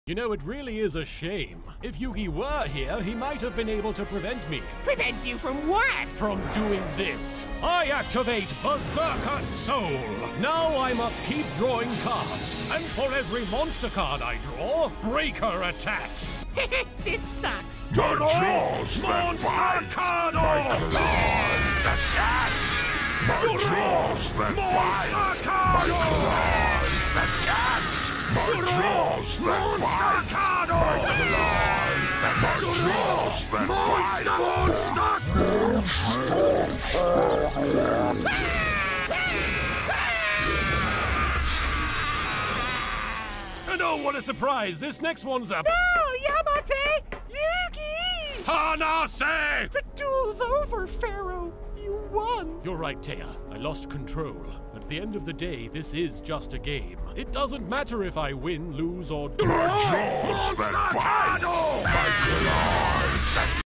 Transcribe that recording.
You know, it really is a shame. If Yugi were here, he might have been able to prevent me. Prevent you from what? From doing this. I activate Berserker Soul. Now I must keep drawing cards. And for every monster card I draw, Breaker attacks. This sucks. My jaws that bite. My claws that catch. My jaws that bite. My claws that catch. My jaws that bite. My claws that And oh, what a surprise! This next one's up. No, Yamate! Yugi! Hanase! The duel's over, Pharaoh. You won. You're right, Taya. I lost control. At the end of the day, this is just a game. It doesn't matter if I win, lose, or My jaws that bite.